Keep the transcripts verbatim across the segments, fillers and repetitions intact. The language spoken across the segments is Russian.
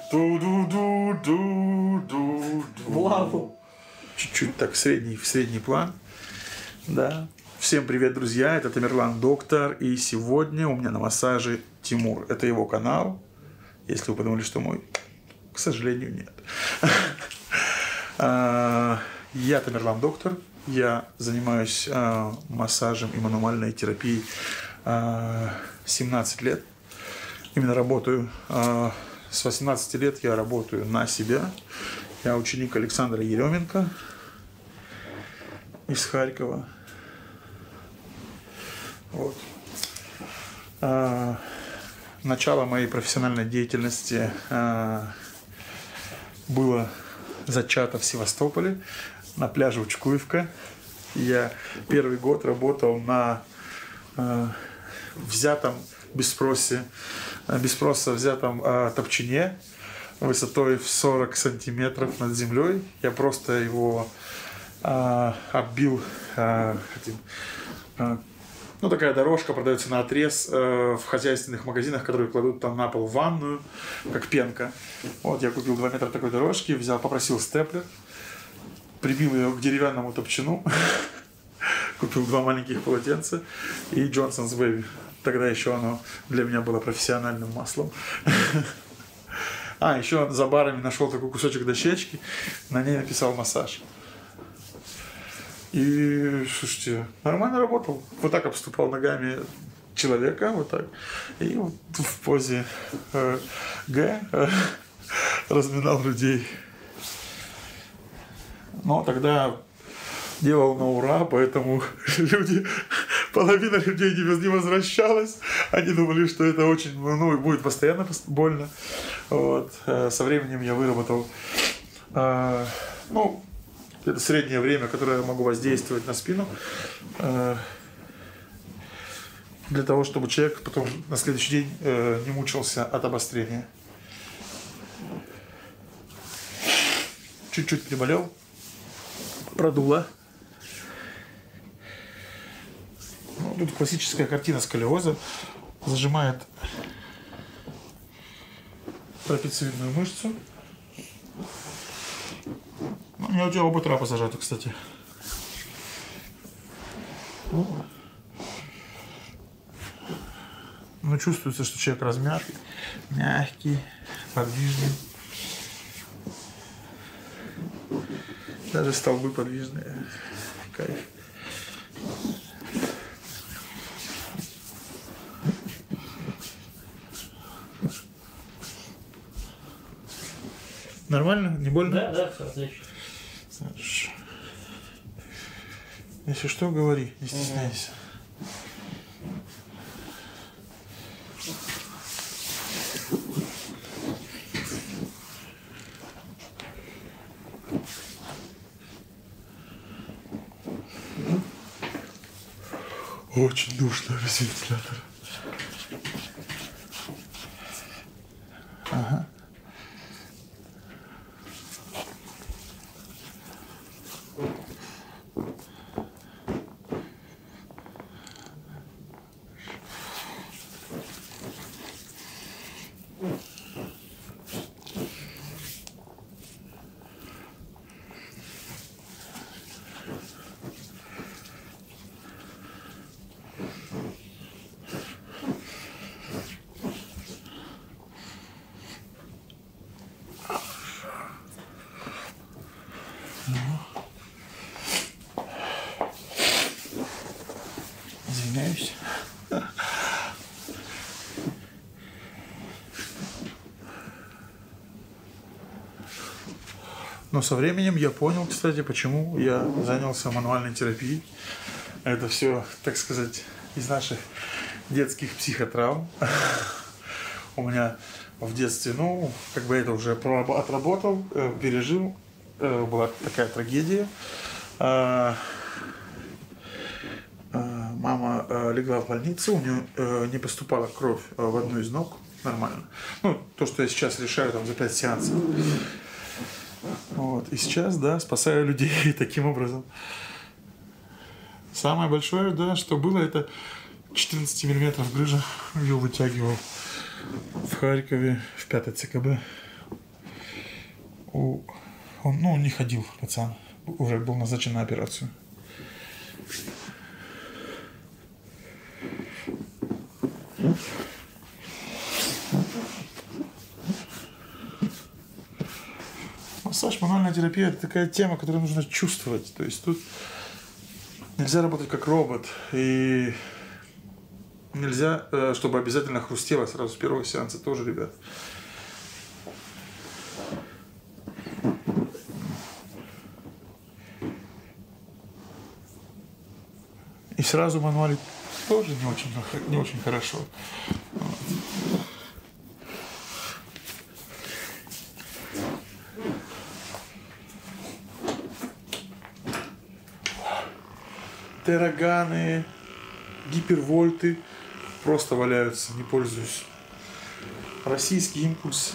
Вау. Чуть-чуть так в средний, в средний план. Да. Всем привет, друзья. Это Тамерлан Доктор. И сегодня у меня на массаже Тимур. Это его канал. Если вы подумали, что мой, к сожалению, нет. Я Тамерлан Доктор. Я занимаюсь массажем и мануальной терапией семнадцать лет. Именно работаю. С восемнадцати лет я работаю на себя. Я ученик Александра Еременко из Харькова. Вот. А, начало моей профессиональной деятельности а, было зачато в Севастополе на пляже Учкуевка. Я первый год работал на а, взятом без спроса, без спроса взятом а, топчине высотой в сорок сантиметров над землей. Я просто его а, оббил а, этим, а, ну, такая дорожка продается на отрез а, в хозяйственных магазинах, которые кладут там на пол в ванную, как пенка. Вот я купил два метра такой дорожки, взял, попросил степлер, прибил ее к деревянному топчину, купил два маленьких полотенца и Johnson's Baby. Тогда еще оно для меня было профессиональным маслом. А, еще за барами нашел такой кусочек дощечки, на ней написал массаж. И, слушайте, нормально работал. Вот так обступал ногами человека, вот так. И вот в позе э, Г э, разминал людей. Но тогда делал на ура, поэтому люди, половина людей не возвращалась. Они думали, что это очень, ну, будет постоянно больно. Вот. Со временем я выработал, э, ну, это среднее время, которое я могу воздействовать на спину, э, для того, чтобы человек потом на следующий день э, не мучился от обострения. Чуть-чуть приболел, продуло. Ну, тут классическая картина сколиоза. Зажимает трапециевидную мышцу. Ну, у меня у тебя оба трапа зажаты, кстати. Ну, ну, чувствуется, что человек размятый, мягкий, подвижный. Даже столбы подвижные. Кайф. Нормально? Не больно? Да, да, все отлично. Хорошо. Если что, говори, не стесняйся. Очень душно без вентилятора. Ага. Извиняюсь. Но со временем я понял, кстати, почему я занялся мануальной терапией. Это все, так сказать, из наших детских психотравм. У меня в детстве, ну, как бы это уже отработал, пережил. Была такая трагедия. Мама легла в больницу, у нее не поступала кровь в одну из ног. Нормально. Ну, то, что я сейчас решаю там за пять сеансов. Вот. И сейчас, да, спасаю людей таким образом. Самое большое, да, что было, это четырнадцать миллиметров грыжа. Ее вытягивал в Харькове, в пятой ЦКБ. у, он, ну, он не ходил, пацан. Уже был назначен на операцию. Массаж, мануальная терапия – это такая тема, которую нужно чувствовать. То есть тут нельзя работать как робот. И нельзя, чтобы обязательно хрустело сразу с первого сеанса тоже, ребят. И сразу мануалить тоже не очень, не очень хорошо. Терраганы, гипервольты просто валяются, не пользуюсь. Российский импульс.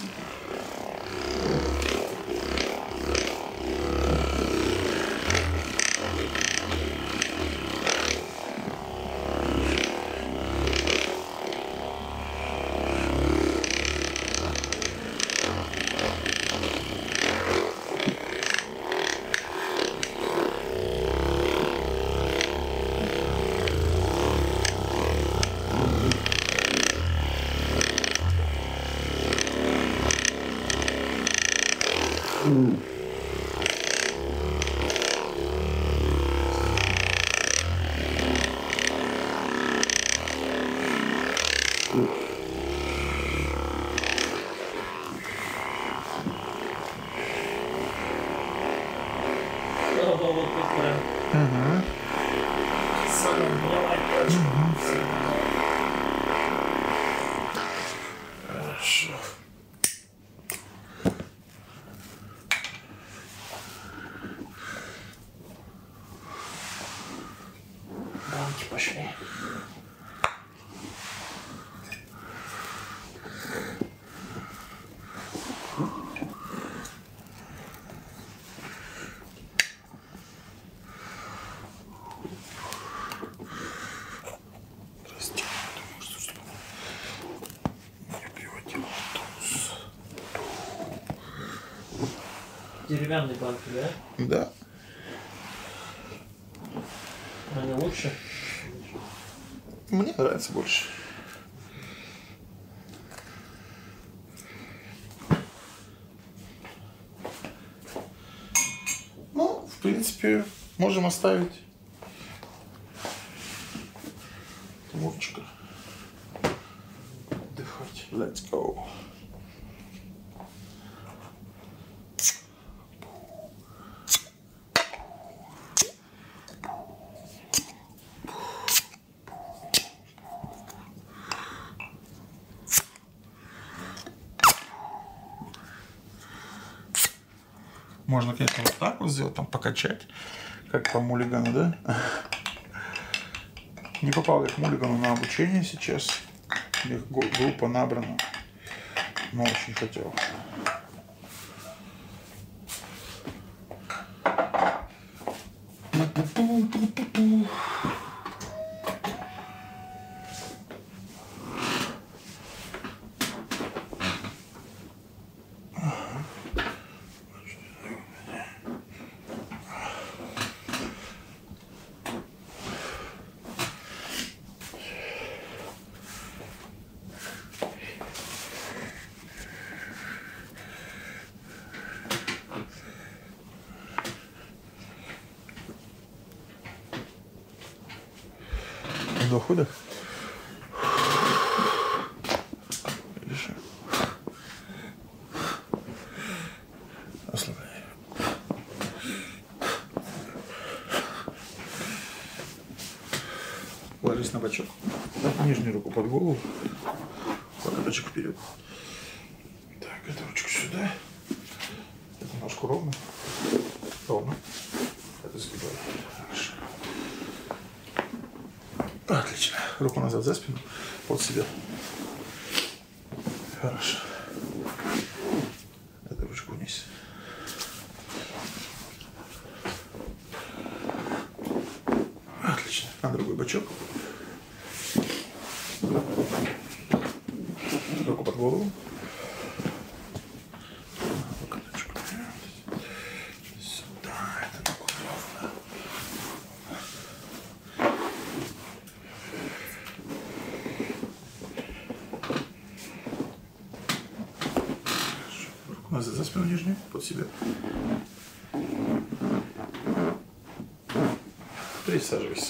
Ага. Хорошо. Давайте пошли. Деревянные банки, да? Да. Они лучше? Мне нравится больше. Ну, в принципе, можем оставить Тимурчика отдыхать. Let's go. Можно, конечно, вот так вот сделать, там покачать, как по Муллигану, да? Не попал я к Муллигану на обучение сейчас. Их группа набрана, но очень хотел. Доходах. Ослабляй. Ложись на бочок. Нижнюю руку под голову. Локоточек вперед. Так, эту ручку сюда. Эту ножку ровно. Ровно. Это сгибай. Хорошо. Отлично. Руку назад за спину, под себя. Хорошо. Эту ручку вниз. Отлично. На другой бочок. Руку под голову. Локоточку вперед. Назад за спину нижнюю, под себя. Присаживайся.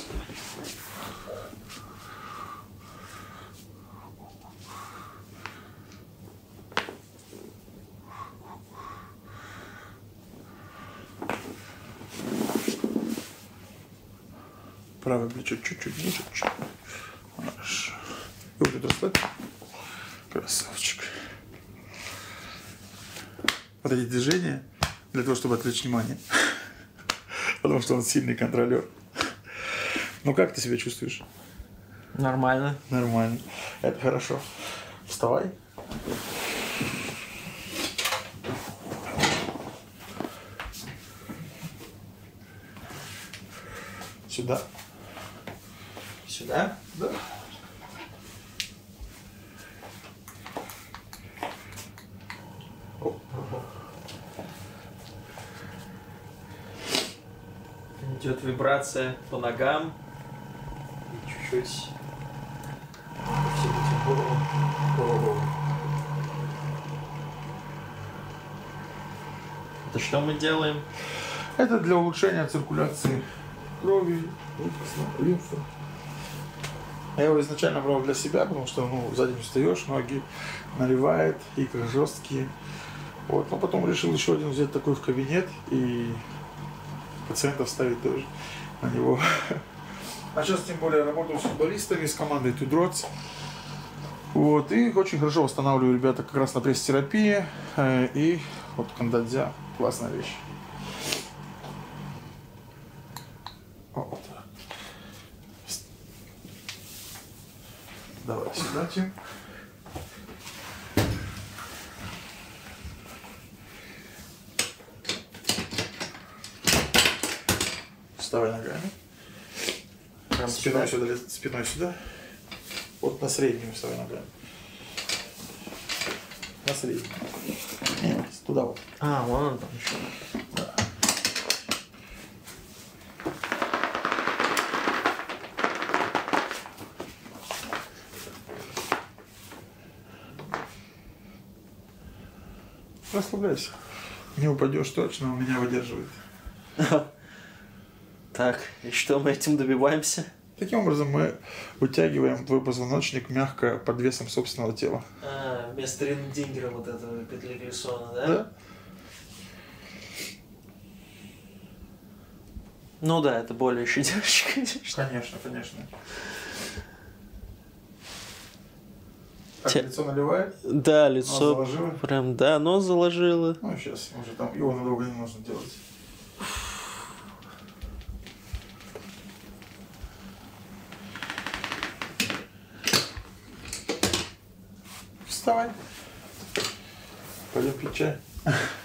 Правое плечо чуть-чуть ниже. Чуть. Хорошо. И вот это расслабь. Красавчик. Вот эти движения для того, чтобы отвлечь внимание. Потому что он сильный контролер. Ну как ты себя чувствуешь? Нормально. Нормально. Это хорошо. Вставай. Сюда. Сюда? Да. О, о, о. Идет вибрация по ногам. И чуть-чуть по всему голову. Это что мы делаем? Это для улучшения циркуляции крови, лимфы. Я его изначально брал для себя, потому что ну, сзади не встаешь, ноги наливает, икры жесткие. Вот. Но потом решил еще один взять такой в кабинет и пациентов ставить тоже на него. А сейчас тем более работаю с футболистами, с командой Тудроц. Вот. И очень хорошо восстанавливаю ребята как раз на пресс-терапии. И вот кандадзя, классная вещь. Вот. Давай сюда, Тим. Вставай ногами. Прям Спиной сюда? сюда, спиной сюда. Вот на среднюю вставай ногами. На среднюю. Нет, туда вот. А, вон он там еще. Да. Расслабляйся. Не упадешь точно, он меня выдерживает. Так, и что мы этим добиваемся? Таким образом мы вытягиваем твой позвоночник мягко под весом собственного тела. А, вместо Риндингера вот этого петли Глиссона, да? Да? Ну да, это более щадящий, конечно. Конечно, конечно. Так, Те- лицо наливает? Да, Нос лицо заложило? прям, да, нос заложило. Ну, сейчас уже там его надолго не нужно делать. Вставай. Пойдем пить чай.